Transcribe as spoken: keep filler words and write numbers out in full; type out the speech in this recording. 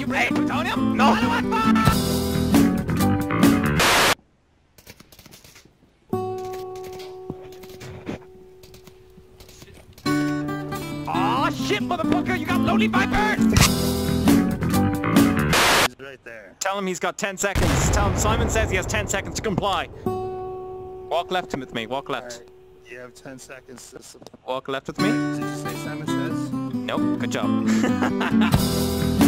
bring hey, plutonium? No. Aw, shit, motherfucker! You got lonely vipers! He's right there. Tell him he's got ten seconds. Tell him Simon says he has ten seconds to comply. Walk left with me. Walk left. Right. You have ten seconds to... Walk left with me. Did you say Simon says? Nope. Good job.